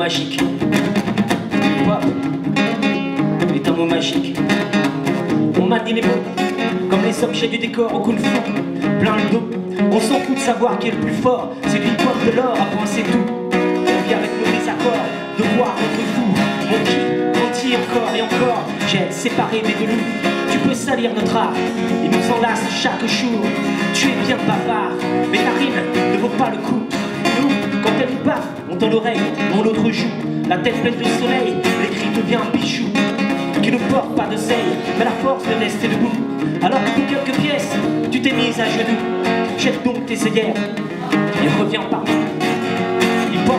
magique. Hip-hop est un mot magique. On manie les mots comme les objets du décor au kung-fu. Plein le dos, on s'en fout de savoir qui est le plus fort. C'est lui qui pointe de l'or, après c'est tout. On vit avec nos désaccords, de voir notre fou. Mon qui mentit encore et encore. J'ai séparé des deux loups. Tu peux salir notre art, il nous enlace chaque jour. Tu es bien bavard, mais ta rime ne vaut pas le coup. Nous, quand elle nous baffe, on tend l'oreille dans l'autre joue. La tête pleine de soleil, l'écrit devient un bijou qui ne porte pas de seille, mais la force de rester debout. Alors que pour quelques pièces, tu t'es mise à genoux. Jette donc tes œillères et reviens par nous. Hip-hop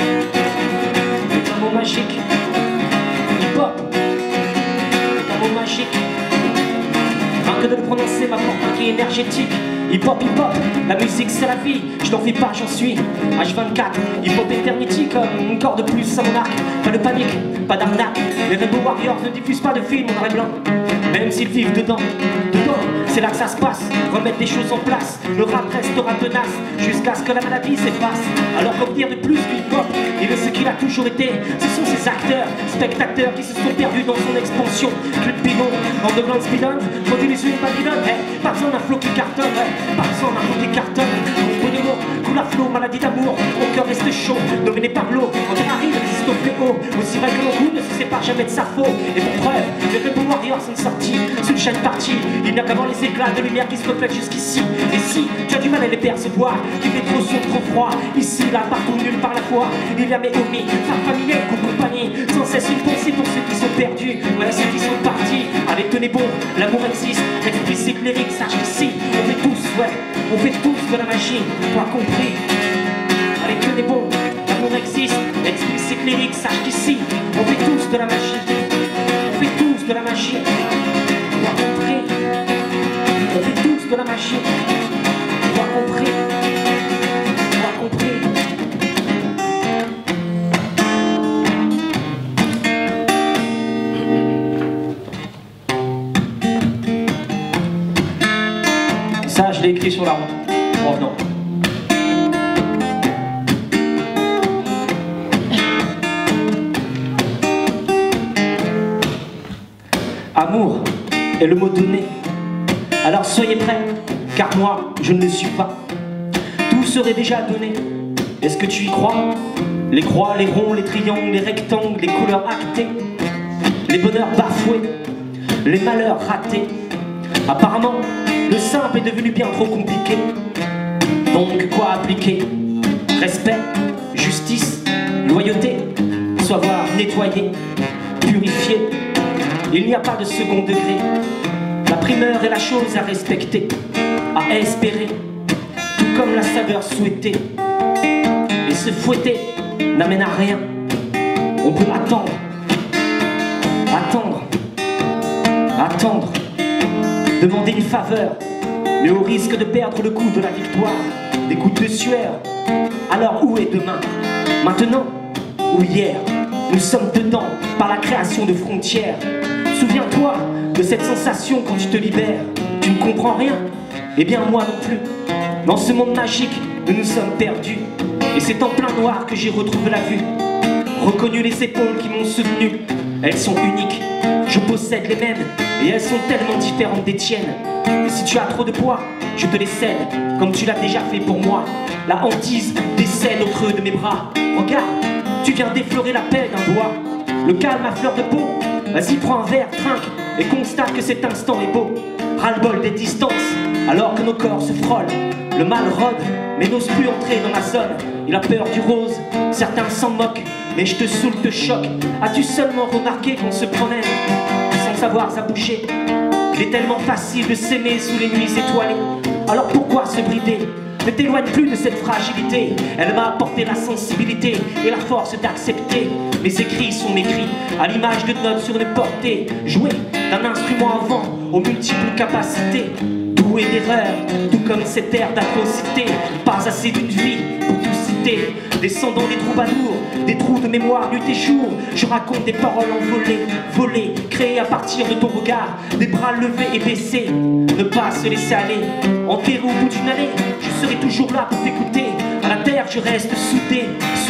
est un mot magique. Hip-hop est un mot magique. Rien que de le prononcer m'apporte un qui énergétique. Hip-hop, hip-hop, la musique c'est la vie. Je n'en fais pas, j'en suis H24. Hip-hop eternity comme une corde de plus à mon arc. Pas de panique, pas d'arnaque. Les Rainbow Warriors ne diffusent pas de films en noir et blanc. Même s'ils vivent dedans, c'est là que ça se passe. Remettre des choses en place, le rap restera tenace jusqu'à ce que la maladie s'efface. Alors qu'en dire de plus du hip-hop, il est ce qu'il a toujours été. Ce sont ces acteurs, spectateurs qui se sont perdus dans son expansion. Club Pinot, en de grandes speedons, continue sur une Babylone. Pas besoin d'un flow qui cartonne, pas besoin d'un flow qui cartonne. Combo de mots, couleur flow, maladie d'amour, mon cœur reste chaud, dominé par l'eau. En Terrarie, résiste au fléau, aussi vrai que l'on ne se sépare jamais de sa faux. Et pour preuve, les Rainbow Warriors sont sortis sur une chaîne partie. Il n'y a qu'avant les éclats de lumière qui se reflètent jusqu'ici. Et si tu as du mal à les percevoir, qu'il fait trop chaud, trop froid, ici, là, partout, nulle part la foi, il y a mes homies, femmes familières, compagnie, sans cesse une pensée pour ceux qui sont perdus, voilà ceux qui sont partis. Allez, tenez bon, l'amour existe, explicite lyrique, sache qu'ici, on fait tous, ouais, on fait tous de la magie, toi compris. Allez, tenez bon, l'amour existe, explicite lyrique, sache qu'ici, on fait tous de la magie, on fait tous de la magie, toi compris. On fait tous de la magie, toi compris, toi compris. Ça, je l'ai écrit sur la route, en revenant. Amour est le mot donné. Alors soyez prêts, car moi, je ne le suis pas. Tout serait déjà donné. Est-ce que tu y crois? Les croix, les ronds, les triangles, les rectangles, les couleurs actées, les bonheurs bafoués, les malheurs ratés. Apparemment, le simple est devenu bien trop compliqué. Donc quoi appliquer? Respect, justice, loyauté, savoir nettoyer, purifier. Il n'y a pas de second degré. La primeur est la chose à respecter, à espérer, tout comme la saveur souhaitée. Et se fouetter n'amène à rien. On peut attendre, attendre, attendre, demander une faveur, mais au risque de perdre le goût de la victoire, des gouttes de sueur. Alors où est demain? Maintenant ou hier? Nous sommes dedans par la création de frontières. Souviens-toi de cette sensation quand tu te libères. Tu ne comprends rien? Eh bien moi non plus. Dans ce monde magique, nous nous sommes perdus. Et c'est en plein noir que j'ai retrouvé la vue. Reconnu les épaules qui m'ont soutenu. Elles sont uniques, je possède les mêmes. Et elles sont tellement différentes des tiennes. Et si tu as trop de poids, je te les cède, comme tu l'as déjà fait pour moi. La hantise décède au creux de mes bras. Regarde, tu viens d'effleurer la paix d'un doigt. Le calme à fleur de peau. Vas-y, prends un verre, trinque, et constate que cet instant est beau. Ras-le-bol des distances, alors que nos corps se frôlent. Le mal rôde, mais n'ose plus entrer dans la zone. Il a peur du rose, certains s'en moquent, mais je te saoule, te choque. As-tu seulement remarqué qu'on se promène sans savoir à bouger? Il est tellement facile de s'aimer sous les nuits étoilées. Alors pourquoi se brider? Ne t'éloigne plus de cette fragilité. Elle m'a apporté la sensibilité et la force d'accepter. Mes écrits sont mes cris, à l'image de notes sur une portée. Jouer d'un instrument à vent aux multiples capacités. Doué d'erreurs, tout comme cette ère d'atrocité. Pas assez d'une vie pour tout citer. Descendant des troubadours, des trous de mémoire nuit et jour. Je raconte des paroles envolées, volées, créées à partir de ton regard. Des bras levés et baissés, ne pas se laisser aller. Enterré au bout d'une allée, je serai toujours là pour t'écouter. À la terre je reste soudé, souffle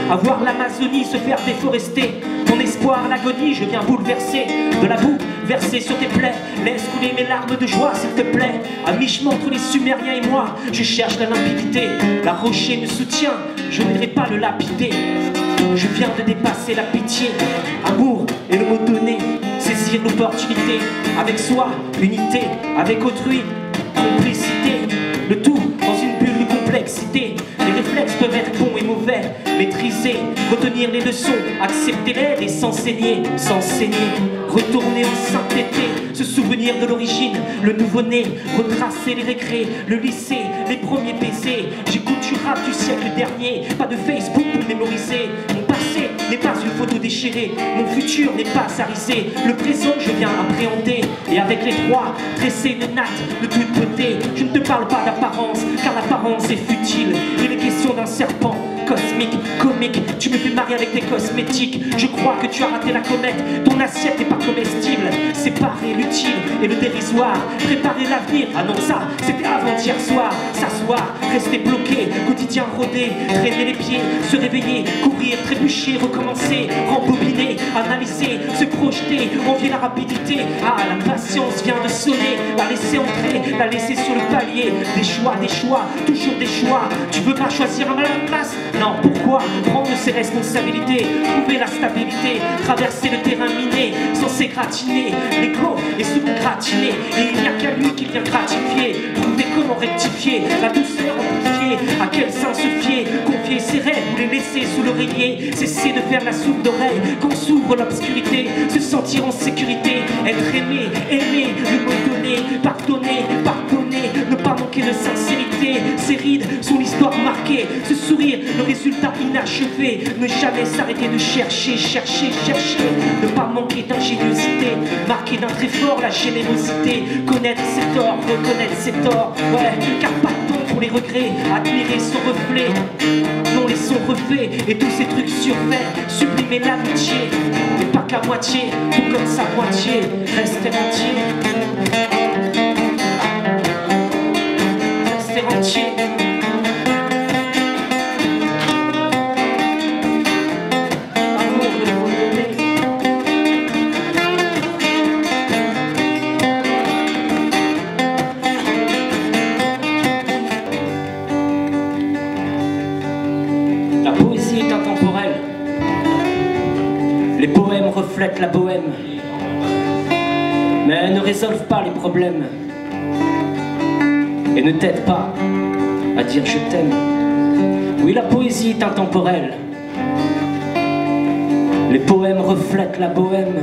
à voir l'Amazonie se faire déforester. Ton espoir, l'agonie, je viens bouleverser. De la boue versée sur tes plaies, laisse couler mes larmes de joie, s'il te plaît. À mi-chemin entre les Sumériens et moi, je cherche la limpidité. La rocher me soutient, je n'aimerais pas le lapider. Je viens de dépasser la pitié, amour et le mot donné, saisir l'opportunité, avec soi, unité, avec autrui, complicité, le tout dans une bulle de complexité. Les réflexes peuvent être bons et mauvais, maîtriser, retenir les leçons, accepter-les et s'enseigner, retourner au saint-été, se souvenir de l'origine, le nouveau-né, retracer les récrés, le lycée, les premiers baisers. J'écoute du rap du siècle dernier, pas de Facebook pour mémoriser. Mon passé n'est pas une photo déchirée, mon futur n'est pas sarisé. Le présent je viens appréhender, et avec les trois, dresser une natte de toute beauté. Je ne te parle pas d'apparence, car l'apparence est futile. Il est question d'un serpent cosmique, comique. Tu me fais marrer avec tes cosmétiques. Je crois que tu as raté la comète, ton assiette n'est pas comestible. Séparer l'utile et le dérisoire, préparer l'avenir. Ah non, ça, c'était avant-hier soir. S'asseoir, rester bloqué, quotidien rodé, traîner les pieds, se réveiller, courir, trébucher, recommencer, rembobiner, analyser, se projeter, envier la rapidité. Ah, la patience vient de sonner, la laisser entrer, la laisser sur le palier. Des choix, toujours des choix. Tu veux pas choisir à ma place? Non, pourquoi prendre ses responsabilités, trouver la stabilité, traverser le terrain miné, sans s'égratiner, l'écho est souvent gratiné, et il n'y a qu'à lui qui vient gratifier, trouver comment rectifier, la douceur amplifiée, à quel sein se fier, confier ses rêves ou les laisser sous l'oreiller, cesser de faire la sourde oreille, quand s'ouvre l'obscurité, se sentir en sécurité, être aimé, le mot donné, pardonner, ne pas manquer de sincérité, ses rides sont l'histoire marquée, ce sourire, le résultat inachevé, ne jamais s'arrêter de chercher, ne pas manquer d'ingéniosité, marquer d'un très fort la générosité, connaître ses torts, reconnaître ses torts, ouais, car pas de temps pour les regrets, admirer son reflet, non les sons refaits et tous ces trucs surfaits, sublimer l'amitié, mais pas qu'à moitié, tout comme sa moitié, rester entier. Entier. Amour de redonner. La poésie est intemporelle. Les poèmes reflètent la bohème, mais elles ne résolvent pas les problèmes et ne t'aide pas à dire je t'aime. Oui, la poésie est intemporelle. Les poèmes reflètent la bohème,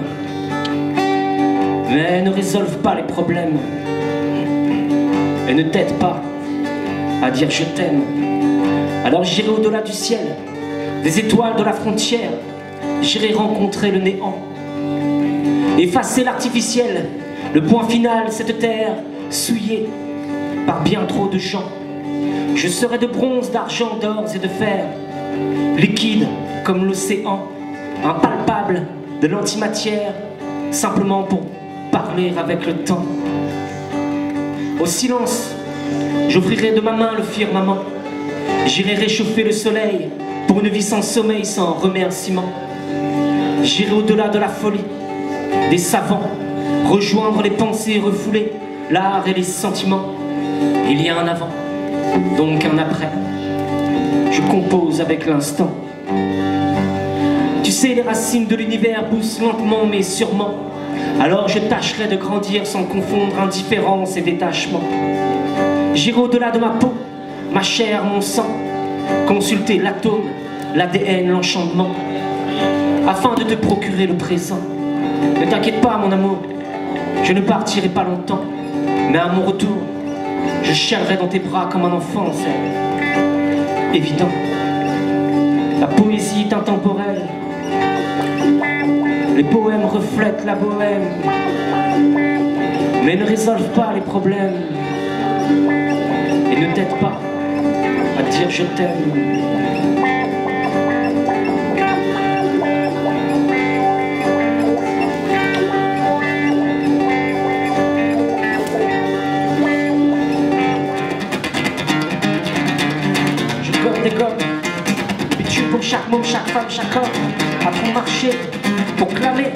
mais ne résolvent pas les problèmes et ne t'aident pas à dire je t'aime. Alors j'irai au-delà du ciel, des étoiles de la frontière, j'irai rencontrer le néant, effacer l'artificiel, le point final, cette terre souillée par bien trop de gens. Je serai de bronze, d'argent, d'or et de fer, liquide comme l'océan, impalpable de l'antimatière, simplement pour parler avec le temps. Au silence, j'offrirai de ma main le firmament, j'irai réchauffer le soleil pour une vie sans sommeil, sans remerciement. J'irai au-delà de la folie des savants, rejoindre les pensées refoulées, l'art et les sentiments. Il y a un avant, donc un après. Je compose avec l'instant. Tu sais, les racines de l'univers poussent lentement mais sûrement. Alors je tâcherai de grandir sans confondre indifférence et détachement. J'irai au-delà de ma peau, ma chair, mon sang, consulter l'atome, l'ADN, l'enchantement, afin de te procurer le présent. Ne t'inquiète pas, mon amour, je ne partirai pas longtemps, mais à mon retour, je chialerai dans tes bras comme un enfant, c'est évident. La poésie est intemporelle, les poèmes reflètent la bohème, mais ne résolvent pas les problèmes et ne t'aident pas à dire je t'aime. Pour chaque mot, chaque entraîné,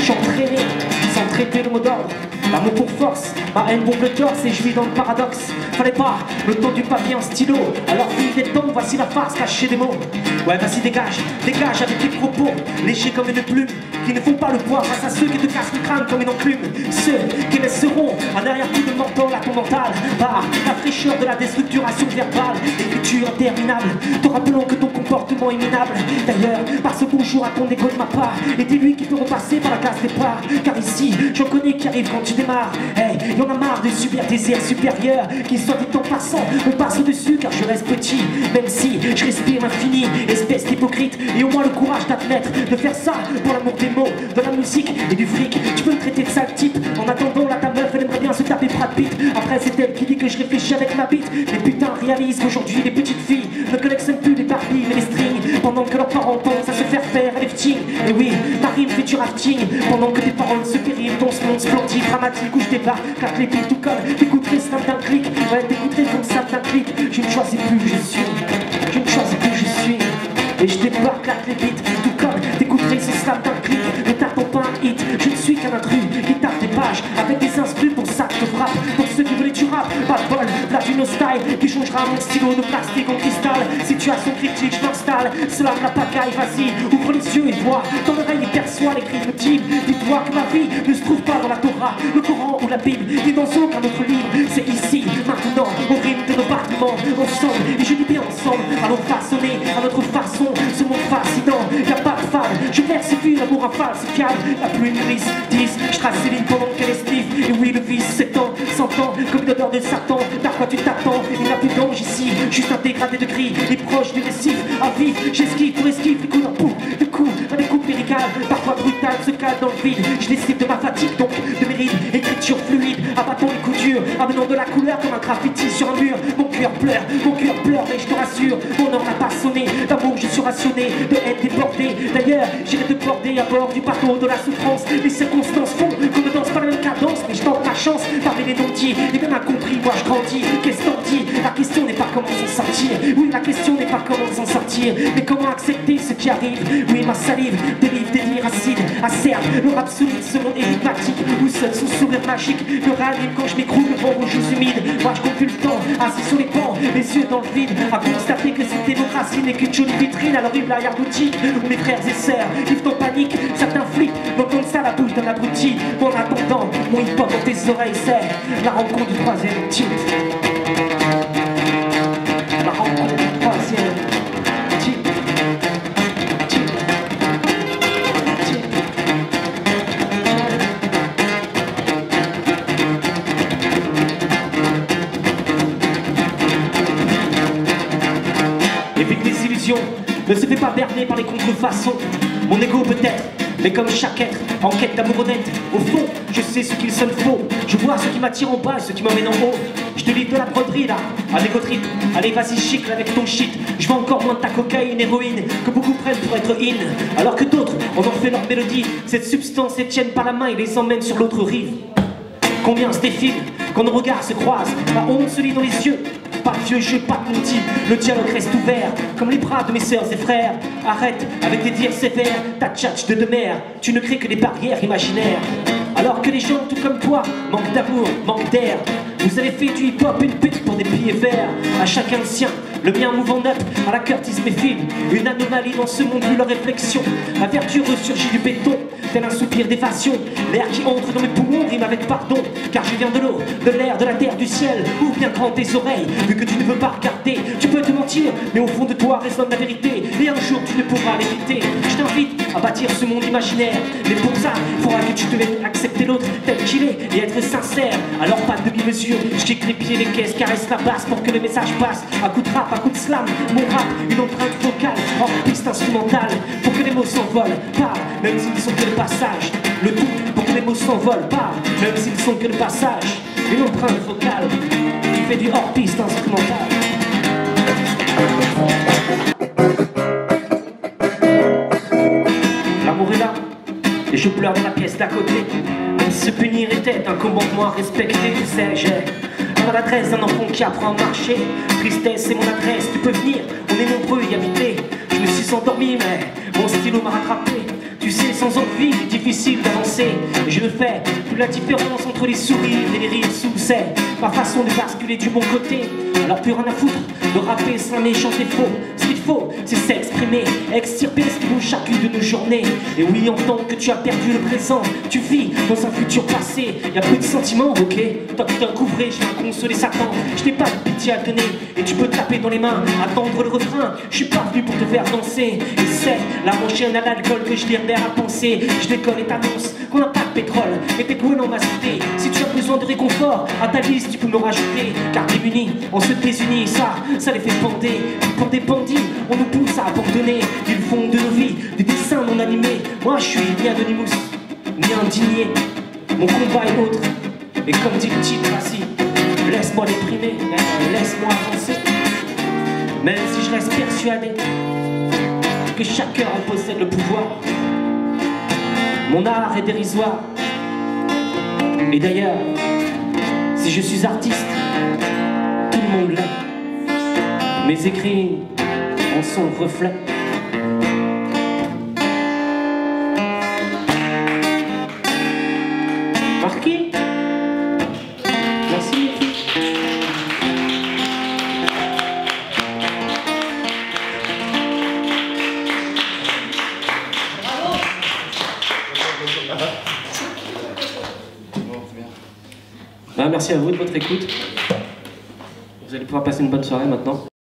sans traiter le mot d'ordre. L'amour pour force, ma haine bombe le torse et je vis dans le paradoxe. Fallait pas le temps du papier en stylo. Alors fil des temps, voici la farce cachée des mots. Ouais, vas-y, dégage, dégage avec tes propos légers comme une plume, qui ne font pas le poids face à ceux qui te cassent le crâne comme une enclume. Ceux qui laisseront un arrière-coup de mental à ton mental par la fraîcheur de la déstructuration verbale. L'écriture interminable, te rappelant que ton comportement est minable. D'ailleurs, passe bonjour à ton égo de ma part et dis-lui qu'il peut repasser par la case départ. Car ici, j'en connais qui arrivent quand tu démarres. Hey, y'en a marre de subir des airs supérieurs qui, soit dit en passant, me passent au-dessus car je reste petit. Même si je respire l'infini, espèce d'hypocrite, et au moins le courage d'admettre de faire ça pour l'amour des mots, de la musique et du fric. Tu peux me traiter de sale type. En attendant, là ta meuf, elle aimerait bien se taper Brad Pitt. Après, c'est elle qui dit que je réfléchis avec ma bite. Mais putain, réalise qu'aujourd'hui, les petites filles ne collectionnent plus les Barbies mais les strings, pendant que leurs parents pensent à se faire faire un lifting. Et oui, ma rime fait du rafting pendant que tes paroles se périment dans ce monde splendide, dramatique où je débarque, claque les pieds tout comme t'écouterais snap d'un clic. Ouais, t'écouterais comme snap d'un clic. Je ne choisis plus où je suis, je ne choisis plus où je suis. Et je débarque, claque les beats, tout comme t'écouterais ce snap d'un clic. Ne t'attends pas un hit, je ne suis qu'un intrus qui tape des pages avec des instrus pour ça que je te frappe. Pour ceux qui voulaient du rap, pas de bol, là du no style qui changera mon stylo de plastique en cristal. Situation critique, je m'installe, cela me la pagaille, vas-y, ouvre les yeux et vois, dans l'oreille et perçois les cris de type. Dis-toi que ma vie ne se trouve pas dans la Torah, le Coran ou la Bible, ni dans aucun autre livre. C'est ici, maintenant, au rythme de nos battements, ensemble, et je dis bien ensemble, allons façonner à notre façon ce monde fascinant. Y'a pas de femme, je persifie l'amour infalsifiable. La pluie glisse, 10, je trace les lignes pendant qu'elle esquive. Et oui, le vice s'étend, s'entend comme une odeur de Satan. Vers quoi tu t'attends, il n'y a plus d'ange ici, juste un dégradé de gris, et proche du récif. À vif, j'esquive pour esquive les coups d'un pou, de coups, à des coups médicales, parfois brutales, se cale dans le vide. Je décide de ma fatigue, donc de mes rides, écriture fluide, abattant les coups durs, amenant de la couleur comme un graffiti sur un mur. Mon cœur pleure, mais je te rassure, mon heure n'a pas sonné. D'amour, je suis rationné, de haine débordée. D'ailleurs, j'irai te porter à bord du bateau de la souffrance. Les circonstances font qu'on ne danse pas la même cadence, mais je tente ma chance parmi les non-dits. Et bien incompris, moi je grandis. Qu'est-ce qu'on dit? La question n'est pas comment s'en sortir. Oui, la question n'est pas comment s'en sortir, mais comment accepter ce qui arrive. Oui, ma salive dérive des dires acides, acerbe le rap solide, ce monde énigmatique où seul son sourire magique me ranime quand je m'écroule devant vos joues humides. Moi je compte plus le temps, assis sur les bancs, les yeux dans le vide, à constater que cette démocratie n'est qu'une jolie vitrine à l'horrible arrière-boutique où mes frères et sœurs vivent en panique. Certains flics n'entendent ça la bouche d'un abruti. En attendant, mon hip-hop dans tes oreilles, c'est la rencontre du troisième type. La rencontre du troisième type. Évite les illusions, ne se fais pas berner par les contrefaçons. Mon ego peut-être, mais comme chaque être, en quête d'amour honnête. Au fond, je sais ce qu'il sonne faux. Je vois ce qui m'attire en bas et ce qui m'emmène en haut. Je te livre de la broderie là, à l'ego trip. Allez vas-y chicle avec ton shit. Je vends encore moins de ta cocaïne, héroïne, que beaucoup prennent pour être in. Alors que d'autres en ont fait leur mélodie. Cette substance les tiennent par la main et les emmène sur l'autre rive. Combien se défilent quand nos regards se croisent. La honte se lit dans les yeux. Pas de vieux jeu, pas de menti, le dialogue reste ouvert comme les bras de mes sœurs et frères. Arrête avec tes dires sévères, ta tchatch de demeure. Tu ne crées que des barrières imaginaires. Alors que les gens, tout comme toi, manquent d'amour, manquent d'air. Vous avez fait du hip-hop une pute pour des pieds verts. À chacun le sien, le mien mouvant net, à la Curtis Mayfield. Une anomalie dans ce monde, vu leur réflexion. La vertu ressurgit du béton, tel un soupir d'évasion. L'air qui entre dans mes poumons rime avec pardon. Car je viens de l'eau, de l'air, de la terre, du ciel. Ouvre bien grand tes oreilles, vu que tu ne veux pas regarder. Tu peux te mentir, mais au fond de toi résonne la vérité. Et un jour tu ne pourras l'éviter. Je t'invite à bâtir ce monde imaginaire. Mais pour ça, il faudra que tu devais accepter l'autre tel qu'il est et être sincère. Alors pas de demi-mesure, je kick les pieds, les caisses, caresse la basse pour que le message passe. À coup de rap, à coup de slam, mon rap, une empreinte vocale, hors piste instrumentale, pour que les mots s'envolent, parle, même s'ils sont que le passage. Le tout pour que les mots s'envolent, parle, même s'ils sont que le passage. Une empreinte vocale qui fait du hors piste instrumental. L'amour est là, et je pleure dans la pièce d'à côté. Même si se punir était un commandement à respecter, tu sais, j'ai l'adresse d'un enfant qui apprend à marcher. Tristesse, c'est mon adresse, tu peux venir, on est nombreux y habiter. Je me suis endormi, mais mon stylo m'a rattrapé. Tu sais, sans envie, il est difficile d'avancer. Et je ne fais plus la différence entre les sourires et les rires sous. C'est ma façon de basculer du bon côté. Alors plus rien à foutre de rapper, slammer, chanter faux. Ce qu'il faut, c'est s'exprimer, extirper ce qui bouge chacune de nos journées. Et oui, en tant que tu as perdu le présent, tu vis dans un futur passé. Y'a plus de sentiments, ok? Toi qui t'as couvré, je viens consoler Satan. Je n'ai pas de pitié à te donner, et tu peux taper dans les mains, attendre le refrain. Je suis pas venu pour te faire danser. Et c'est la manchaine à l'alcool que je libère à penser. Je déconne et t'annonce qu'on n'a pas de pétrole, mais pétrole en ma cité. Si tu as besoin de réconfort, à ta liste tu peux me rajouter. Car démunis, on se désunit, ça les fait bander. Pour des bandits, on nous pousse à abandonner. Ils font de nos vies des dessins non animés. Moi je suis ni Anonymous, ni indigné. Mon combat est autre, et comme dit le titre, assis, laisse-moi déprimer, laisse-moi avancer. Même si je reste persuadé que chacun en possède le pouvoir. Mon art est dérisoire. Et d'ailleurs, si je suis artiste, tout le monde l'est. Mes écrits en sont le reflet. Marquis, merci. Merci à vous de votre écoute. Vous allez pouvoir passer une bonne soirée maintenant.